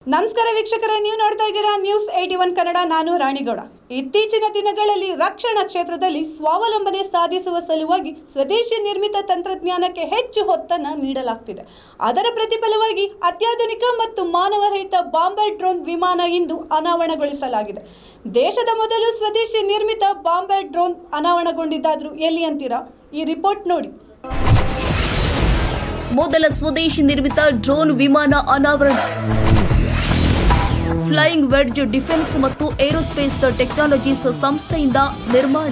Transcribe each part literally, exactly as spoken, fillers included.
ನಮಸ್ಕಾರ ವೀಕ್ಷಕರೇ, ನೀವು ನೋಡ್ತಾ ಇದ್ದೀರಾ ನ್ಯೂಸ್ ಏಟಿ ಒನ್ ಕನ್ನಡ. ನಾನು ರಾಣಿಗೌಡ. ಇತ್ತೀಚಿನ ದಿನಗಳಲ್ಲಿ ರಕ್ಷಣಾ ಕ್ಷೇತ್ರದಲ್ಲಿ ಸ್ವಾವಲಂಬನೆ ಸಾಧಿಸುವ ಸಲುವಾಗಿ ಸ್ವದೇಶಿ ನಿರ್ಮಿತ ತಂತ್ರಜ್ಞಾನಕ್ಕೆ ಹೆಚ್ಚು ಒತ್ತನ್ನು ನೀಡಲಾಗುತ್ತಿದೆ. ಅದರ ಪ್ರತಿಫಲವಾಗಿ ಅತ್ಯಾಧುನಿಕ ಮತ್ತು ಮಾನವರಹಿತ ಬಾಂಬರ್ ಡ್ರೋನ್ ವಿಮಾನ ಇಂದು ಅನಾವರಣಗೊಳಿಸಲಾಗಿದೆ. ದೇಶದ ಮೊದಲು ಸ್ವದೇಶಿ ನಿರ್ಮಿತ ಬಾಂಬರ್ ಡ್ರೋನ್ ಅನಾವರಣಗೊಂಡಿದ್ದಾದರೂ ಎಲ್ಲಿ ಅಂತೀರಾ? ಈ ರಿಪೋರ್ಟ್ ನೋಡಿ. ಮೊದಲ ಸ್ವದೇಶಿ ನಿರ್ಮಿತ ಡ್ರೋನ್ ವಿಮಾನ ಅನಾವರಣ. ಫ್ಲೈಯಿಂಗ್ ವೆಡ್ಜ್ ಡಿಫೆನ್ಸ್ ಮತ್ತು ಏರೋಸ್ಪೇಸ್ ಟೆಕ್ನಾಲಜೀಸ್ ಸಂಸ್ಥೆಯಿಂದ ನಿರ್ಮಾಣ.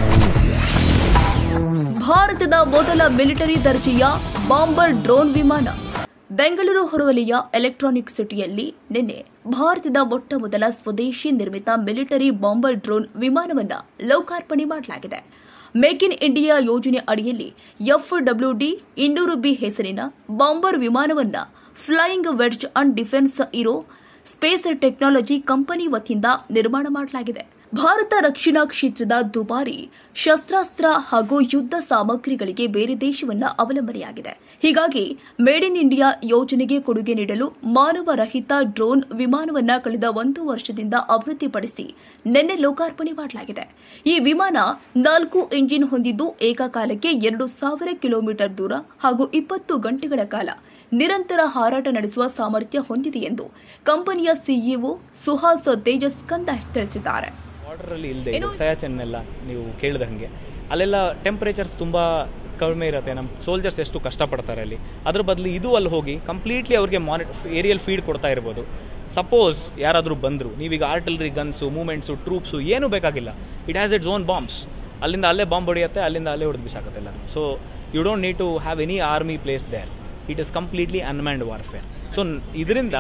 ಭಾರತದ ಮೊದಲ ಮಿಲಿಟರಿ ದರ್ಜೆಯ ಬಾಂಬರ್ ಡ್ರೋನ್ ವಿಮಾನ. ಬೆಂಗಳೂರು ಹೊರವಲಯ ಎಲೆಕ್ಟ್ರಾನಿಕ್ ಸಿಟಿಯಲ್ಲಿ ನಿನ್ನೆ ಭಾರತದ ಮೊಟ್ಟ ಮೊದಲ ಸ್ವದೇಶಿ ನಿರ್ಮಿತ ಮಿಲಿಟರಿ ಬಾಂಬರ್ ಡ್ರೋನ್ ವಿಮಾನವನ್ನು ಲೋಕಾರ್ಪಣೆ ಮಾಡಲಾಗಿದೆ. ಮೇಕ್ ಇನ್ ಇಂಡಿಯಾ ಯೋಜನೆ ಅಡಿಯಲ್ಲಿ ಎಫ್ ಡಬ್ಲ್ಯೂ ಡಿ ಇನ್ನೂರು ಬಿ ಹೆಸರಿನ ಬಾಂಬರ್ ವಿಮಾನವನ್ನು flying wedge and defence aerospace technology company ವತಿಯಿಂದ ನಿರ್ಮಾಣ ಮಾಡಲಾಗಿದೆ. ಭಾರತ ರಕ್ಷಣಾ ಕ್ಷೇತ್ರದ ದುಬಾರಿ ಶಸ್ತ್ರಾಸ್ತ್ರ ಹಾಗೂ ಯುದ್ಧ ಸಾಮಗ್ರಿಗಳಿಗೆ ಬೇರೆ ದೇಶವನ್ನ ಅವಲಂಬನೆಯಾಗಿದೆ. ಹೀಗಾಗಿ ಮೇಡ್ ಇನ್ ಇಂಡಿಯಾ ಯೋಜನೆಗೆ ಕೊಡುಗೆ ನೀಡಲು ಮಾನವ ರಹಿತ ಡ್ರೋನ್ ವಿಮಾನವನ್ನ ಕಳೆದ ಒಂದು ವರ್ಷದಿಂದ ಅಭಿವೃದ್ಧಿಪಡಿಸಿ ನಿನ್ನೆ ಲೋಕಾರ್ಪಣೆ ಮಾಡಲಾಗಿದೆ. ಈ ವಿಮಾನ ನಾಲ್ಕು ಇಂಜಿನ್ ಹೊಂದಿದ್ದು ಏಕಕಾಲಕ್ಕೆ ಎರಡು ಸಾವಿರ ಕಿಲೋಮೀಟರ್ ದೂರ ಹಾಗೂ ಇಪ್ಪತ್ತು ಗಂಟೆಗಳ ಕಾಲ ನಿರಂತರ ಹಾರಾಟ ನಡೆಸುವ ಸಾಮರ್ಥ್ಯ ಹೊಂದಿದೆ ಎಂದು ಕಂಪನಿಯ ಸಿಇಒ ಸುಹಾಸ್ ತೇಜಸ್ ಕಂದ ತಿಳಿಸಿದ್ದಾರೆ. ಬಾರ್ಡರ್ ಅಲ್ಲಿ ಇಲ್ಲದೆ ಸಯಾಚನ್ನೆಲ್ಲ ನೀವು ಕೇಳಿದ ಹಾಗೆ ಅಲ್ಲೆಲ್ಲ ಟೆಂಪರೇಚರ್ಸ್ ತುಂಬಾ ಕಡಿಮೆ ಇರುತ್ತೆ. ನಮ್ಮ ಸೋಲ್ಜರ್ಸ್ ಎಷ್ಟು ಕಷ್ಟಪಡ್ತಾರೆ ಅಲ್ಲಿ. ಅದ್ರ ಬದಲು ಇದು ಅಲ್ಲಿ ಹೋಗಿ ಕಂಪ್ಲೀಟ್ಲಿ ಅವ್ರಿಗೆ ಮಾನಿಟ್ ಏರಿಯಲ್ ಫೀಡ್ ಕೊಡ್ತಾ ಇರ್ಬೋದು. ಸಪೋಸ್ ಯಾರಾದರೂ ಬಂದರು, ನೀವೀಗ ಆರ್ಟಿಲರಿ ಗನ್ಸು, ಮೂವ್ಮೆಂಟ್ಸು, ಟ್ರೂಪ್ಸು ಏನೂ ಬೇಕಾಗಿಲ್ಲ. It has its own bombs. ಅಲ್ಲಿಂದ ಅಲ್ಲೇ ಬಾಂಬ್ ಹೊಡೆಯುತ್ತೆ, ಅಲ್ಲಿಂದ ಅಲ್ಲೇ ಹೊಡೆದು ಬಿಸಾಕತ್ತೆಲ್ಲ. So you don't need to have any army place there. It is completely unmanned warfare. So ಇದರಿಂದ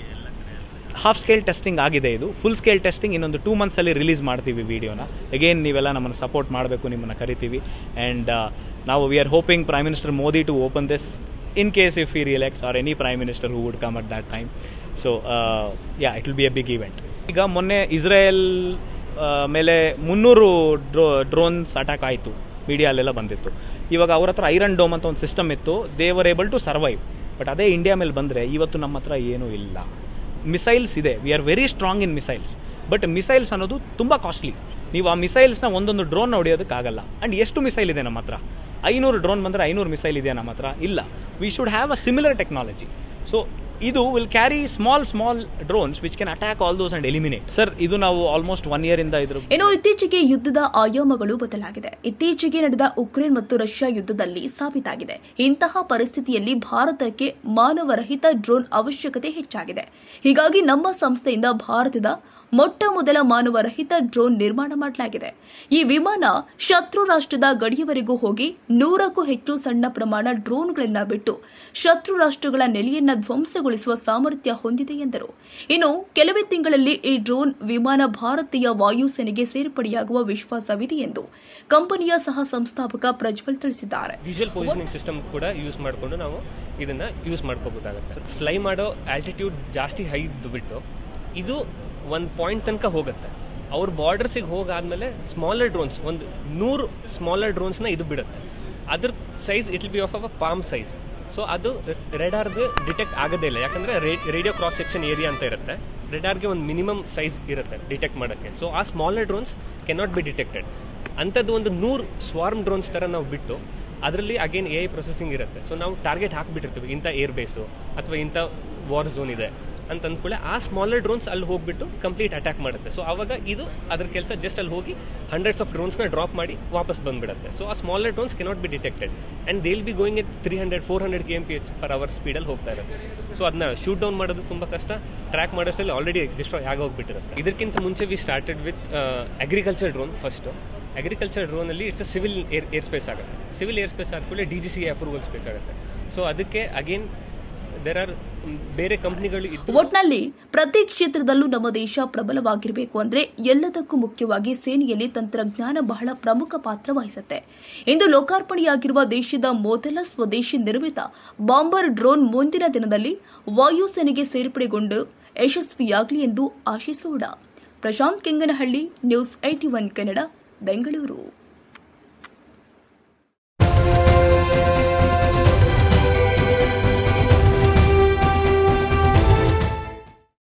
ಹಾಫ್ ಸ್ಕೇಲ್ ಟೆಸ್ಟಿಂಗ್ ಆಗಿದೆ. ಇದು ಫುಲ್ ಸ್ಕೇಲ್ ಟೆಸ್ಟಿಂಗ್ ಇನ್ನೊಂದು ಟೂ ಮಂತ್ಸಲ್ಲಿ ರಿಲೀಸ್ ಮಾಡ್ತೀವಿ ವಿಡಿಯೋನ. ಅಗೇನ್ ನೀವೆಲ್ಲ ನಮ್ಮನ್ನು ಸಪೋರ್ಟ್ ಮಾಡಬೇಕು, ನಿಮ್ಮನ್ನು ಕರಿತೀವಿ. ಆ್ಯಂಡ್ ನಾವು we are hoping prime minister Modi to open this in case if he reelects or any prime minister who would come at that time. So yeah it will be a big event. ಈಗ ಮೊನ್ನೆ Israel ಮೇಲೆ ಮುನ್ನೂರು ಡ್ರೋ drones attack ಆಯಿತು, ಮೀಡಿಯಾಲೆಲ್ಲ ಬಂದಿತ್ತು. ಇವಾಗ ಅವ್ರ ಹತ್ರ iron dome ಅಂತ ಒಂದು ಸಿಸ್ಟಮ್ ಇತ್ತು. They were able to survive. But ಅದೇ ಇಂಡಿಯಾ ಮೇಲೆ ಬಂದರೆ ಇವತ್ತು ನಮ್ಮ ಹತ್ರ ಏನೂ ಇಲ್ಲ. ಮಿಸೈಲ್ಸ್ ಇದೆ, we are very strong in missiles. But missiles ಅನ್ನೋದು ತುಂಬ ಕಾಸ್ಟ್ಲಿ. ನೀವು ಆ ಮಿಸೈಲ್ಸ್ನ ಒಂದೊಂದು ಡ್ರೋನ್ ಹೊಡೆಯೋದಕ್ಕಾಗಲ್ಲ. ಆ್ಯಂಡ್ ಎಷ್ಟು ಮಿಸೈಲ್ ಇದೆ ನಮ್ಮ ಹತ್ರ? ಐನೂರು ಡ್ರೋನ್ ಬಂದರೆ ಐನೂರು ಮಿಸೈಲ್ ಇದೆಯಾ ನಮ್ಮ ಹತ್ರ? ಇಲ್ಲ. We should have a similar technology. So ಇದು will carry small small drones which can attack all those and eliminate. Sir, ಇದು ನಾವು ಆಲ್ಮೋಸ್ಟ್ ಒನ್ ಇಯರ್ ಇಂದ ಇದ್ರ ಇನ್ನು ಇತ್ತೀಚೆಗೆ ಯುದ್ಧದ ಆಯಾಮಗಳು ಬದಲಾಗಿದೆ. ಇತ್ತೀಚೆಗೆ ನಡೆದ ಉಕ್ರೇನ್ ಮತ್ತು ರಷ್ಯಾ ಯುದ್ಧದಲ್ಲಿ ಸಾಬೀತಾಗಿದೆ. ಇಂತಹ ಪರಿಸ್ಥಿತಿಯಲ್ಲಿ ಭಾರತಕ್ಕೆ ಮಾನವರಹಿತ ಡ್ರೋನ್ ಅವಶ್ಯಕತೆ ಹೆಚ್ಚಾಗಿದೆ. ಹೀಗಾಗಿ ನಮ್ಮ ಸಂಸ್ಥೆಯಿಂದ ಭಾರತದ ಮೊಟ್ಟ ಮೊದಲ ಮಾನವರಹಿತ ಡ್ರೋನ್ ನಿರ್ಮಾಣ ಮಾಡಲಾಗಿದೆ. ಈ ವಿಮಾನ ಶತ್ರು ರಾಷ್ಟ್ರದ ಗಡಿಯವರೆಗೂ ಹೋಗಿ ನೂರಕ್ಕೂ ಹೆಚ್ಚು ಸಣ್ಣ ಪ್ರಮಾಣ ಡ್ರೋನ್ಗಳನ್ನು ಬಿಟ್ಟು ಶತ್ರು ರಾಷ್ಟ್ರಗಳ ನೆಲೆಯನ್ನ ಧ್ವಂಸಗೊಳಿಸುವ ಸಾಮರ್ಥ್ಯ ಹೊಂದಿದೆ ಎಂದರು. ಇನ್ನು ಕೆಲವೇ ತಿಂಗಳಲ್ಲಿ ಈ ಡ್ರೋನ್ ವಿಮಾನ ಭಾರತೀಯ ವಾಯುಸೇನೆಗೆ ಸೇರ್ಪಡೆಯಾಗುವ ವಿಶ್ವಾಸವಿದೆ ಎಂದು ಕಂಪನಿಯ ಸಹ ಸಂಸ್ಥಾಪಕ ಪ್ರಜ್ವಲ್ ತಿಳಿಸಿದ್ದಾರೆ. ವಿಜುವಲ್ ಪೊಸಿಷನಿಂಗ್ ಸಿಸ್ಟಮ್ ಕೂಡ ಯೂಸ್ ಮಾಡಿಕೊಂಡು ನಾವು ಇದನ್ನ ಯೂಸ್ ಮಾಡ್ಕೋಬೇಕಾಗುತ್ತೆ. ಫ್ಲೈ ಮಾಡೋ ಆಲ್ಟಿಟ್ಯೂಡ್ ಜಾಸ್ತಿ ಹೈ ಬಿಟ್ಟು ಇದು ಒಂದು ಪಾಯಿಂಟ್ ತನಕ ಹೋಗುತ್ತೆ. ಅವ್ರ ಬಾರ್ಡರ್ಸಿಗೆ ಹೋಗಾದ್ಮೇಲೆ ಸ್ಮಾಲರ್ ಡ್ರೋನ್ಸ್, ಒಂದು ನೂರು ಸ್ಮಾಲರ್ ಡ್ರೋನ್ಸ್ನ ಇದು ಬಿಡುತ್ತೆ. ಅದ್ರ size it will be of a palm size. So ಅದು ರೆಡಾರ್ಗೆ ಡಿಟೆಕ್ಟ್ ಆಗೋದೇ ಇಲ್ಲ, ಯಾಕಂದರೆ ರೇಡಿಯೋ ಕ್ರಾಸ್ ಸೆಕ್ಷನ್ ಏರಿಯಾ ಅಂತ ಇರುತ್ತೆ. ರೆಡಾರ್ಗೆ ಒಂದು ಮಿನಿಮಮ್ ಸೈಜ್ ಇರುತ್ತೆ ಡಿಟೆಕ್ಟ್ ಮಾಡೋಕ್ಕೆ. ಸೊ ಆ smaller drones can not be detected. ಅಂಥದ್ದು ಒಂದು ನೂರು ಸ್ವಾರ್ಮ್ ಡ್ರೋನ್ಸ್ ಥರ ನಾವು ಬಿಟ್ಟು ಅದರಲ್ಲಿ ಅಗೇನ್ ಎ ಐ ಪ್ರೊಸೆಸಿಂಗ್ ಇರುತ್ತೆ. ಸೊ ನಾವು ಟಾರ್ಗೆಟ್ ಹಾಕಿಬಿಟ್ಟಿರ್ತೀವಿ, ಇಂಥ ಏರ್ ಬೇಸು ಅಥವಾ ಇಂಥ ವಾರ್ ಝೋನ್ ಇದೆ ಅಂತ ಅಂದ್ಕೊಳ್ಳೆ ಆ ಸ್ಮಾಲರ್ ಡ್ರೋನ್ಸ್ ಅಲ್ಲಿ ಹೋಗ್ಬಿಟ್ಟು ಕಂಪ್ಲೀಟ್ ಅಟ್ಯಾಕ್ ಮಾಡುತ್ತೆ. ಸೊ ಅವಾಗ ಇದು ಅದ್ರ ಕೆಲಸ ಜಸ್ಟ್ ಅಲ್ಲಿ ಹೋಗಿ ಹಂಡ್ರೆಡ್ಸ್ ಆಫ್ ಡ್ರೋನ್ಸ್ನ ಡ್ರಾಪ್ ಮಾಡಿ ವಾಪಸ್ ಬಂದ್ಬಿಡುತ್ತೆ. ಸೊ ಆ smaller drones cannot be detected and they will be going at three hundred four hundred K M P H per hour ಸ್ಪೀಡಲ್ಲಿ ಹೋಗ್ತಾ ಇರುತ್ತೆ. ಸೊ ಅದನ್ನ ಶೂಟ್ ಡೌನ್ ಮಾಡೋದು ತುಂಬ ಕಷ್ಟ. ಟ್ರ್ಯಾಕ್ ಮಾಡೋಷ್ಟರಲ್ಲಿ ಆಲ್ರೆಡಿ ಡಿಸ್ಟ್ರಾಯ್ ಆಗಿ ಹೋಗ್ಬಿಟ್ಟಿರುತ್ತೆ. ಇದಕ್ಕಿಂತ ಮುಂಚೆ we started with agriculture drone. First agriculture ಡ್ರೋನಲ್ಲಿ it's a civil air airspace ಆಗುತ್ತೆ. ಸಿವಿಲ್ ಏರ್ ಸ್ಪೇಸ್ ಆದಮೇಲೆ ಡಿ ಜಿ ಸಿ ಅಪ್ರೂವಲ್ಸ್ ಬೇಕಾಗುತ್ತೆ. ಸೊ ಅದಕ್ಕೆ ಅಗೇನ್ ಬೇರೆ ಕಂಪನಿಗಳು. ಒಟ್ನಲ್ಲಿ ಪ್ರತಿ ಕ್ಷೇತ್ರದಲ್ಲೂ ನಮ್ಮ ದೇಶ ಪ್ರಬಲವಾಗಿರಬೇಕು ಅಂದ್ರೆ ಎಲ್ಲದಕ್ಕೂ ಮುಖ್ಯವಾಗಿ ಸೇನೆಯಲ್ಲಿ ತಂತ್ರಜ್ಞಾನ ಬಹಳ ಪ್ರಮುಖ ಪಾತ್ರ ವಹಿಸುತ್ತೆ. ಇಂದು ಲೋಕಾರ್ಪಣೆಯಾಗಿರುವ ದೇಶದ ಮೊದಲ ಸ್ವದೇಶಿ ನಿರ್ಮಿತ ಬಾಂಬರ್ ಡ್ರೋನ್ ಮುಂದಿನ ದಿನದಲ್ಲಿ ವಾಯುಸೇನೆಗೆ ಸೇರ್ಪಡೆಗೊಂಡು ಯಶಸ್ವಿಯಾಗಲಿ ಎಂದು ಆಶಿಸೋಣ. Prashant Kenganahalli, news eighty one Kannada, Bengaluru.